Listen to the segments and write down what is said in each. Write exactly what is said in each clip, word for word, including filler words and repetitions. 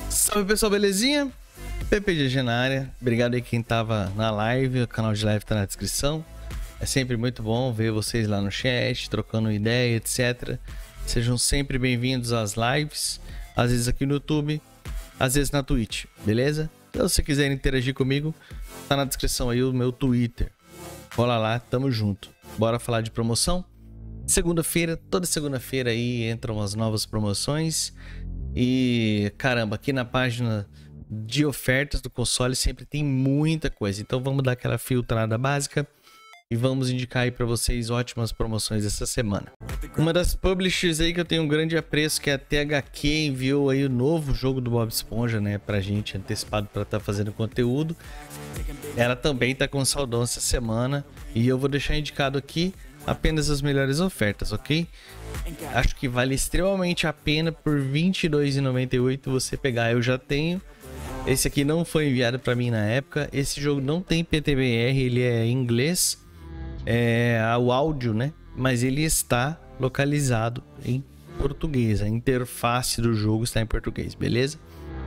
Salve pessoal, belezinha? P P G G na área. Obrigado aí quem tava na live, o canal de live tá na descrição. É sempre muito bom ver vocês lá no chat, trocando ideia, etcétera. Sejam sempre bem-vindos às lives, às vezes aqui no YouTube, às vezes na Twitch, beleza? Então, se quiserem interagir comigo, tá na descrição aí o meu Twitter. Rola lá, tamo junto. Bora falar de promoção? Segunda-feira, toda segunda-feira aí entram as novas promoções. E caramba, aqui na página de ofertas do console sempre tem muita coisa. Então vamos dar aquela filtrada básica e vamos indicar aí para vocês ótimas promoções essa semana. Uma das publishers aí que eu tenho um grande apreço, que é a T H Q, enviou aí o novo jogo do Bob Esponja, né, pra gente, antecipado para estar tá fazendo conteúdo. Ela também tá com saldão essa semana e eu vou deixar indicado aqui apenas as melhores ofertas, ok? Acho que vale extremamente a pena por vinte e dois reais e noventa e oito centavos você pegar. Eu já tenho. Esse aqui não foi enviado para mim na época. Esse jogo não tem P T B R, ele é em inglês. É o áudio, né? Mas ele está localizado em português. A interface do jogo está em português, beleza?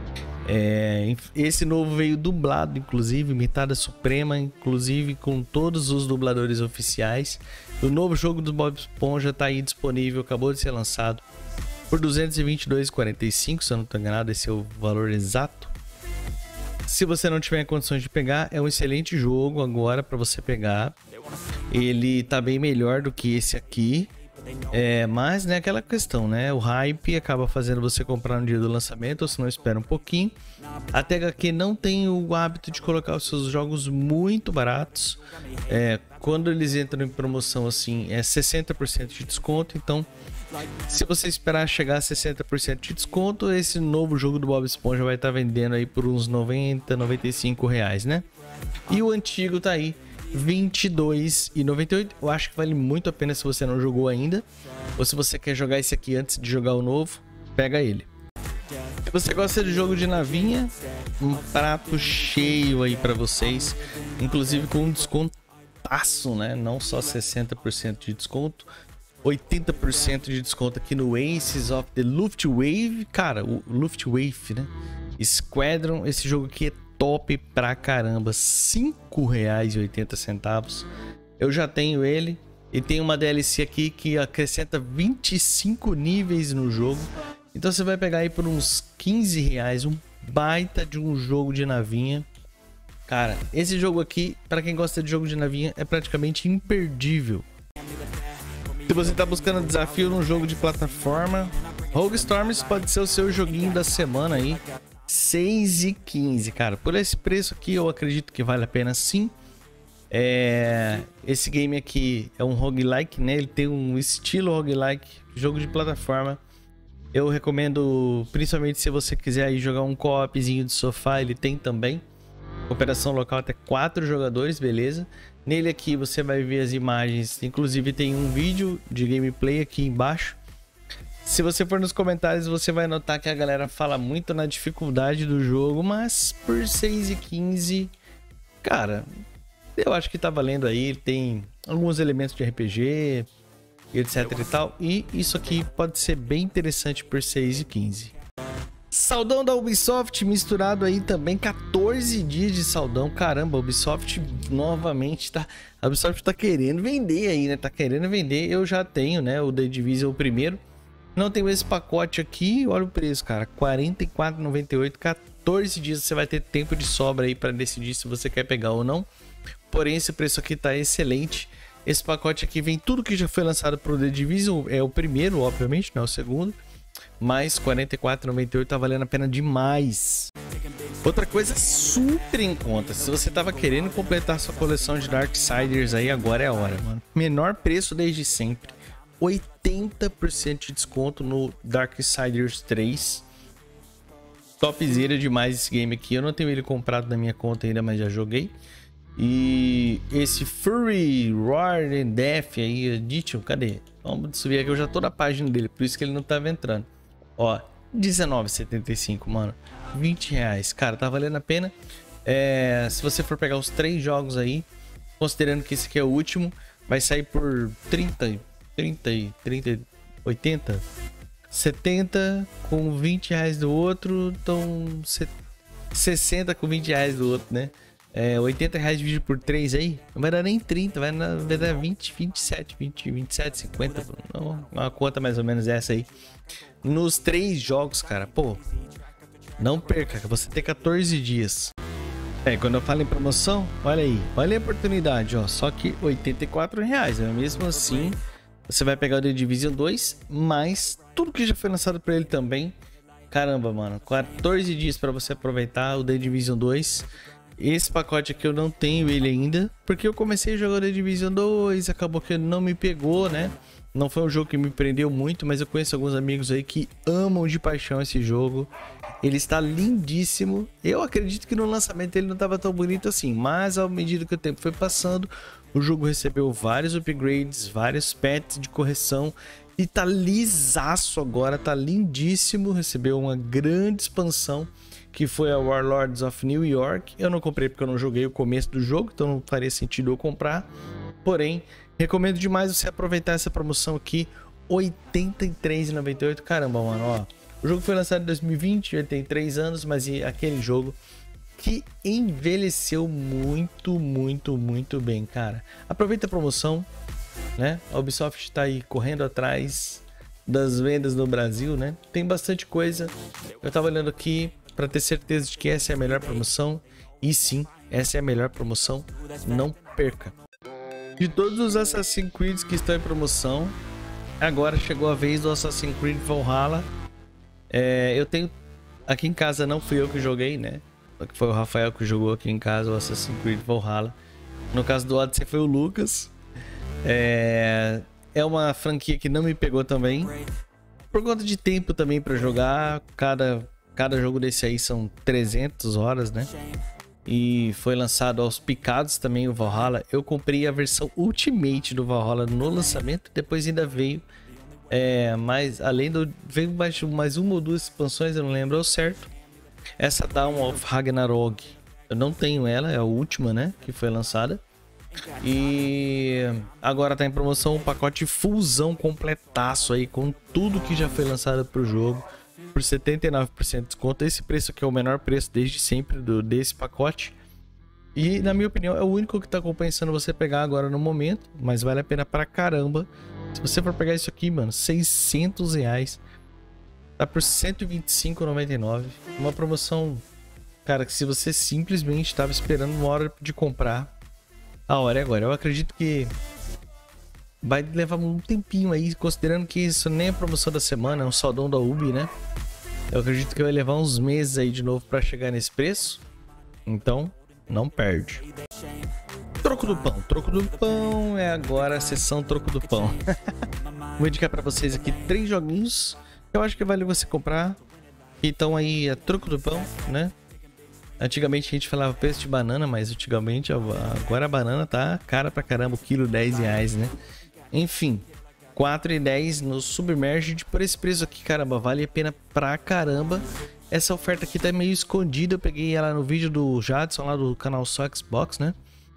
É, esse novo veio dublado, inclusive, Imitada Suprema, inclusive com todos os dubladores oficiais. O novo jogo do Bob Esponja está aí disponível, acabou de ser lançado por duzentos e vinte e dois reais e quarenta e cinco centavos, se eu não estou enganado, esse é o valor exato. Se você não tiver condições de pegar, é um excelente jogo agora para você pegar. Ele tá bem melhor do que esse aqui. É, mas né, aquela questão, né? O hype acaba fazendo você comprar no dia do lançamento, ou se não espera um pouquinho. A T H Q não tem o hábito de colocar os seus jogos muito baratos. É, quando eles entram em promoção assim, é sessenta por cento de desconto. Então, se você esperar chegar a sessenta por cento de desconto, esse novo jogo do Bob Esponja vai estar vendendo aí por uns noventa, noventa e cinco reais, né? E o antigo tá aí vinte e dois reais e noventa e oito centavos. Eu acho que vale muito a pena se você não jogou ainda, ou se você quer jogar esse aqui antes de jogar o novo, pega ele. Se você gosta de jogo de navinha, um prato cheio aí para vocês, inclusive com um descontaço, né? Não só sessenta por cento de desconto, oitenta por cento de desconto aqui no Aces of the Luftwaffe. Cara, o Luftwaffe, né? Squadron, esse jogo aqui é top pra caramba, cinco reais e oitenta centavos. Eu já tenho ele e tem uma D L C aqui que acrescenta vinte e cinco níveis no jogo. Então você vai pegar aí por uns quinze reais, um baita de um jogo de navinha. Cara, esse jogo aqui, para quem gosta de jogo de navinha, é praticamente imperdível. Se você tá buscando desafio num jogo de plataforma, Rogue Storms pode ser o seu joguinho da semana aí. seis e quinze, cara. Por esse preço aqui eu acredito que vale a pena sim. É... Esse game aqui é um roguelike, né? Ele tem um estilo roguelike, jogo de plataforma. Eu recomendo, principalmente se você quiser aí jogar um co-opzinho de sofá, ele tem também. Operação local até quatro jogadores, beleza? Nele aqui você vai ver as imagens, inclusive tem um vídeo de gameplay aqui embaixo. Se você for nos comentários, você vai notar que a galera fala muito na dificuldade do jogo, mas por seis e quinze, cara, eu acho que tá valendo aí. Tem alguns elementos de R P G, etc e tal, e isso aqui pode ser bem interessante por seis e quinze. Saldão da Ubisoft misturado aí também, quatorze dias de saldão. Caramba, a Ubisoft novamente tá, a Ubisoft tá querendo vender aí, né? Tá querendo vender. Eu já tenho, né, o The Division, o primeiro. Não tenho esse pacote aqui, olha o preço, cara, quarenta e quatro reais e noventa e oito centavos, quatorze dias você vai ter tempo de sobra aí para decidir se você quer pegar ou não. Porém, esse preço aqui tá excelente. Esse pacote aqui vem tudo que já foi lançado pro The Division, é o primeiro, obviamente, não é o segundo. Mas quarenta e quatro reais e noventa e oito centavos tá valendo a pena demais. Outra coisa super em conta, se você tava querendo completar sua coleção de Darksiders aí, agora é a hora, mano. Menor preço desde sempre. oitenta por cento de desconto no Darksiders três. Topzera demais esse game aqui. Eu não tenho ele comprado na minha conta ainda, mas já joguei. E esse Fury Roar and Death aí, Edition, cadê? Vamos subir aqui, eu já tô na página dele, por isso que ele não tava entrando. Ó, dezenove reais e setenta e cinco centavos, mano. vinte reais. Cara, tá valendo a pena. É, se você for pegar os três jogos aí, considerando que esse aqui é o último, vai sair por trinta, trinta, trinta, oitenta. setenta com vinte reais do outro, então sessenta com vinte reais do outro, né? É, oitenta reais dividido por três aí, não vai dar nem trinta, vai, na, vai dar vinte, vinte e sete, vinte, vinte e sete, cinquenta, não, uma conta mais ou menos essa aí. Nos três jogos, cara, pô, não perca, você tem quatorze dias. É, quando eu falo em promoção, olha aí, olha a oportunidade, ó, só que oitenta e quatro reais, né? Mesmo assim, você vai pegar o The Division dois, mais tudo que já foi lançado pra ele também. Caramba, mano, quatorze dias pra você aproveitar o The Division dois. Esse pacote aqui eu não tenho ele ainda, porque eu comecei a jogar o The Division dois, acabou que não me pegou, né? Não foi um jogo que me prendeu muito, mas eu conheço alguns amigos aí que amam de paixão esse jogo. Ele está lindíssimo. Eu acredito que no lançamento ele não estava tão bonito assim, mas à medida que o tempo foi passando, o jogo recebeu vários upgrades, vários patches de correção e tá lisaço agora, tá lindíssimo. Recebeu uma grande expansão, que foi a Warlords of New York. Eu não comprei porque eu não joguei o começo do jogo, então não faria sentido eu comprar. Porém, recomendo demais você aproveitar essa promoção aqui, oitenta e três reais e noventa e oito centavos. Caramba, mano, ó. O jogo foi lançado em dois mil e vinte, ele tem três anos, mas e aquele jogo que envelheceu muito, muito, muito bem, cara. Aproveita a promoção, né? A Ubisoft está aí correndo atrás das vendas no Brasil, né? Tem bastante coisa. Eu tava olhando aqui para ter certeza de que essa é a melhor promoção. E sim, essa é a melhor promoção. Não perca. De todos os Assassin's Creed que estão em promoção, agora chegou a vez do Assassin's Creed Valhalla. É, eu tenho... Aqui em casa não fui eu que joguei, né? Foi o Rafael que jogou aqui em casa o Assassin's Creed Valhalla. No caso do Odyssey foi o Lucas. É... é uma franquia que não me pegou também. Por conta de tempo também para jogar. Cada... Cada jogo desse aí são trezentas horas, né? E foi lançado aos picados também o Valhalla. Eu comprei a versão Ultimate do Valhalla no lançamento. Depois ainda veio é, mais, além do... Veio mais, mais uma ou duas expansões, eu não lembro ao certo. Essa Dawn of Ragnarok, eu não tenho ela, é a última, né? Que foi lançada. E agora tá em promoção um pacote fullzão completaço aí, com tudo que já foi lançado pro jogo, por setenta e nove por cento de desconto. Esse preço aqui é o menor preço desde sempre do, desse pacote. E na minha opinião é o único que tá compensando você pegar agora no momento. Mas vale a pena pra caramba. Se você for pegar isso aqui, mano, seiscentos reais. Tá por cento e vinte e cinco reais e noventa e nove centavos. Uma promoção, cara, que se você simplesmente estava esperando uma hora de comprar, a hora é agora. Eu acredito que vai levar um tempinho aí, considerando que isso nem é promoção da semana, é um saldão da Ubi, né? Eu acredito que vai levar uns meses aí de novo para chegar nesse preço. Então, não perde. Troco do pão. Troco do pão é agora a sessão troco do pão. Vou indicar para vocês aqui três joguinhos que eu acho que vale você comprar. Então aí é troco do pão, né? Antigamente a gente falava preço de banana, mas antigamente agora a banana tá cara pra caramba, o quilo dez reais, né? Enfim, quatro e dez no Submerged por esse preço aqui, caramba, vale a pena pra caramba. Essa oferta aqui tá meio escondida, eu peguei ela no vídeo do Jadson lá do canal Só Xbox, né?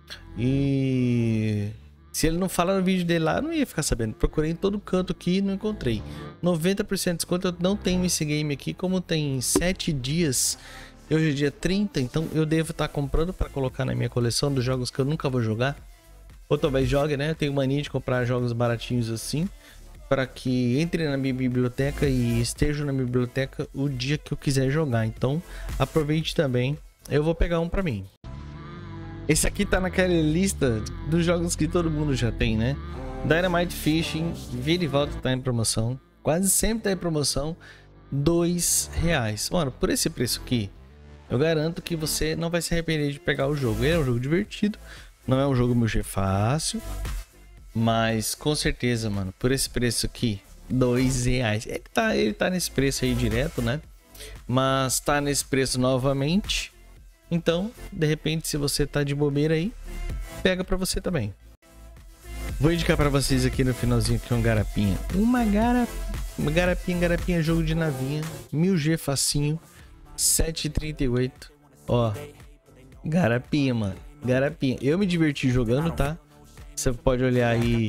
E se ele não fala no vídeo dele lá, eu não ia ficar sabendo. Procurei em todo canto aqui e não encontrei. noventa por cento de desconto, eu não tenho esse game aqui, como tem sete dias. Hoje é dia trinta, então eu devo estar comprando para colocar na minha coleção dos jogos que eu nunca vou jogar. Ou talvez jogue, né? Eu tenho mania de comprar jogos baratinhos assim, para que entre na minha biblioteca e esteja na minha biblioteca o dia que eu quiser jogar. Então aproveite também, eu vou pegar um para mim. Esse aqui tá naquela lista dos jogos que todo mundo já tem, né? Dynamite Fishing, vira e volta, tá em promoção. Quase sempre tá em promoção, dois reais. Mano, por esse preço aqui, eu garanto que você não vai se arrepender de pegar o jogo. Ele é um jogo divertido, não é um jogo muito fácil, mas com certeza, mano, por esse preço aqui, dois reais. Ele tá, ele tá nesse preço aí direto, né? Mas tá nesse preço novamente. Então, de repente, se você tá de bobeira aí, pega pra você também. Vou indicar pra vocês aqui no finalzinho aqui um garapinha. Uma, gara... uma garapinha, garapinha, jogo de navinha, mil G facinho. sete e trinta e oito. Ó, garapinha, mano. Garapinha. Eu me diverti jogando, tá? Você pode olhar aí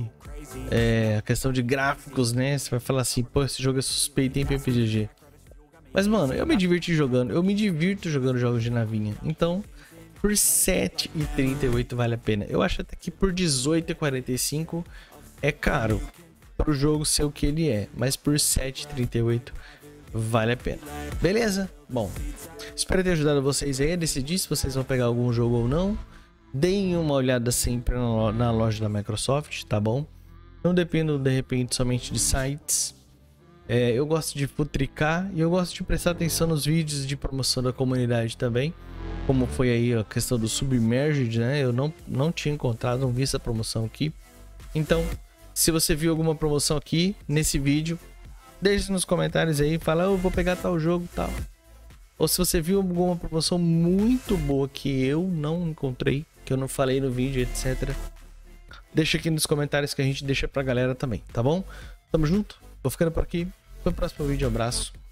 é, a questão de gráficos, né? Você vai falar assim, pô, esse jogo é suspeito em P P G G. Mas, mano, eu me diverti jogando. Eu me divirto jogando jogos de navinha. Então, por sete e trinta e oito vale a pena. Eu acho até que por dezoito e quarenta e cinco é caro pro jogo ser o que ele é. Mas por sete e trinta e oito vale a pena. Beleza? Bom, espero ter ajudado vocês aí a decidir se vocês vão pegar algum jogo ou não. Deem uma olhada sempre na loja da Microsoft, tá bom? Não dependo, de repente, somente de sites. É, eu gosto de futricar e eu gosto de prestar atenção nos vídeos de promoção da comunidade também. Como foi aí a questão do Submerged, né? Eu não, não tinha encontrado, não vi essa promoção aqui. Então, se você viu alguma promoção aqui nesse vídeo, deixe nos comentários aí, fala, eu vou pegar tal jogo e tal. Ou se você viu alguma promoção muito boa que eu não encontrei, que eu não falei no vídeo, etcétera. Deixa aqui nos comentários que a gente deixa pra galera também, tá bom? Tamo junto, vou ficando por aqui. Até o próximo vídeo, abraço.